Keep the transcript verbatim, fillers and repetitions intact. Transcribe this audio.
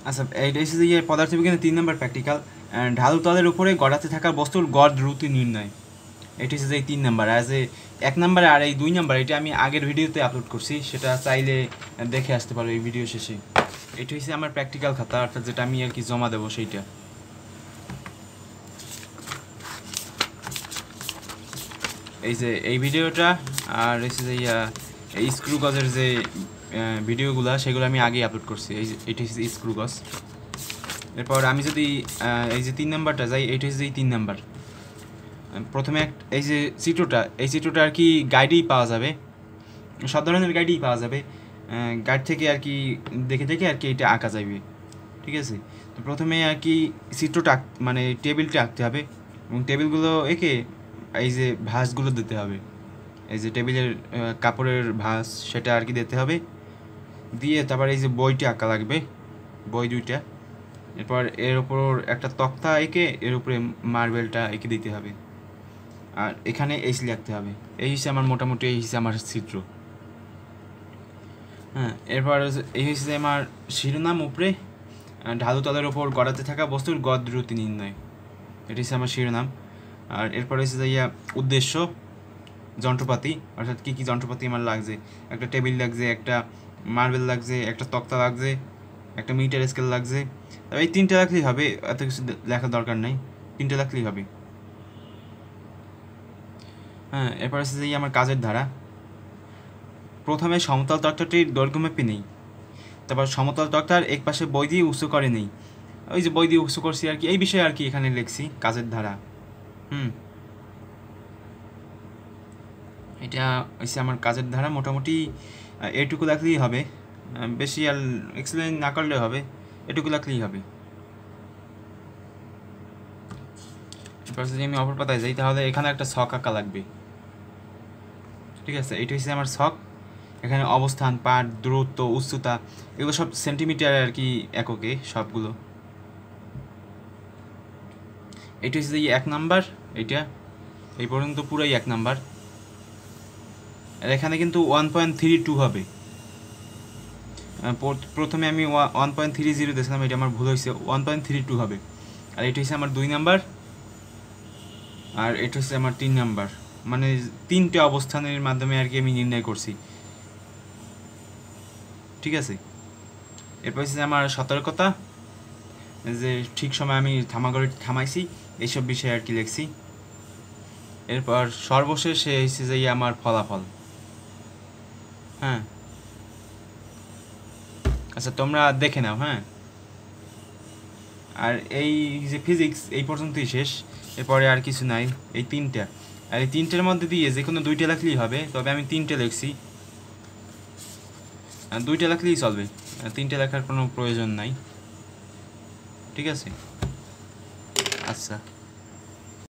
আচ্ছা, এইটা হচ্ছে যে পদার্থবিজ্ঞানের তিন নম্বর প্র্যাকটিক্যাল, ঢালু তলের উপরে গড়াতে থাকা বস্তুর গড় দ্রুতি নির্ণয়। এটা হচ্ছে যে এই তিন নাম্বার। আর যে এক নাম্বার আর এই দুই নাম্বার এটা আমি আগের ভিডিওতে আপলোড করছি, সেটা চাইলে দেখে আসতে পারো এই ভিডিও শেষে। এটা হচ্ছে আমার প্র্যাকটিক্যাল খাতা, অর্থাৎ যেটা আমি আর কি জমা দেবো সেইটা। এই যে এই ভিডিওটা আর হচ্ছে যে এই স্ক্রু গজের যে ভিডিওগুলো সেগুলো আমি আগেই আপলোড করছি। এই যে এটা হচ্ছে স্ক্রু গজ। এরপর আমি যদি এই যে তিন নাম্বারটা যাই, এইটা হচ্ছে এই তিন নাম্বার। প্রথমে এক এই যে চিত্রটা, এই চিত্রটা আর কি গাইডেই পাওয়া যাবে, সব ধরনের গাইডেই পাওয়া যাবে। গাইড থেকে আর কি দেখে দেখে আর কি এটা আঁকা যাবে, ঠিক আছে। তো প্রথমে আর কি চিত্রটা মানে টেবিলটা আঁকতে হবে, এবং টেবিলগুলো এঁকে এই যে ভাঁজগুলো দিতে হবে, এই যে টেবিলের কাপড়ের ভাঁজ সেটা আর কি দিতে হবে। দিয়ে তারপর এই যে বইটা আঁকা লাগবে, বই দুইটা। এরপর এর উপর একটা তক্তা এঁকে এর উপরে মার্বেলটা এঁকে দিতে হবে, আর এখানে এইচ লিখতে হবে। এই হিসেবে আমার মোটামুটি এই হিসেবে আমার চিত্র। হ্যাঁ, এরপর এই হিসেবে আমার শিরোনাম উপরে ঢালু তলের ওপর গড়াতে থাকা বস্তুর গড় দ্রুতি নির্ণয়, এটি হচ্ছে আমার শিরোনাম। আর এরপর হচ্ছে যাইয়া উদ্দেশ্য, যন্ত্রপাতি, অর্থাৎ কী কী যন্ত্রপাতি আমার লাগছে। একটা টেবিল লাগছে, একটা মার্বেল লাগছে, একটা তক্তা লাগছে, একটা মিটার স্কেল লাগছে। তবে এই তিনটে রাখলেই হবে, এত কিছু লেখার দরকার নাই, তিনটে রাখলেই হবে। হ্যাঁ, এরপর হচ্ছে যে আমার কাজের ধারা। প্রথমে সমতল তক্তাটির দৈর্ঘ্যমাপি নেই, তারপর সমতল তক্তার এক পাশে বই দিয়ে উঁচু করে নেই, ওই যে বই দিয়ে উঁচু করছি আর কি, এই বিষয়ে আর কি এখানে লিখছি কাজের ধারা। হুম, এটা হচ্ছে আমার কাজের ধারা। মোটামুটি এটুকু রাখলেই হবে, বেশি আর এক্সপ্লেন না করলেও হবে, এটুকু রাখলেই হবে। এরপর যদি আমি অপর পাতায় যাই, তাহলে এখানে একটা ছক আঁকা লাগবে, ঠিক আছে। এটা হচ্ছে আমার ছক। এখানে অবস্থান, পাঠ, দূরত্ব, উচ্চতা, এগুলো সব সেন্টিমিটার আর কি এককে সবগুলো। এটা হচ্ছে যে এক নাম্বার, এইটা এই পর্যন্ত পুরাই এক নাম্বার। আর এখানে কিন্তু ওয়ান পয়েন্ট থ্রি টু হবে। প্রথমে আমি ওয়ান পয়েন্ট থ্রি জিরো দিয়েছিলাম, এটা আমার ভুল হয়েছে, ওয়ান পয়েন্ট থ্রি টু হবে। আর এটা হচ্ছে আমার দুই নাম্বার, আর এটা হচ্ছে আমার তিন নাম্বার। মানে তিনটে অবস্থানের মাধ্যমে আর কি আমি নির্ণয় করছি, ঠিক আছে। এরপর হচ্ছে আমার সতর্কতা, যে ঠিক সময় আমি থামাগড়ি থামাইছি, এইসব বিষয়ে আর কি লিখছি। এরপর সর্বশেষে এসে যাই আমার ফলাফল। হ্যাঁ, আচ্ছা তোমরা দেখে নাও। হ্যাঁ, আর এই যে ফিজিক্স এই পর্যন্তই শেষ, এরপরে আর কিছু নাই, এই তিনটা। আর এই তিনটের মধ্যে দিয়ে যে কোনো দুইটা লিখলেই হবে, তবে আমি তিনটে লিখছি, দুইটা লিখলেই চলবে, তিনটে লেখার কোনো প্রয়োজন নাই, ঠিক আছে। আচ্ছা।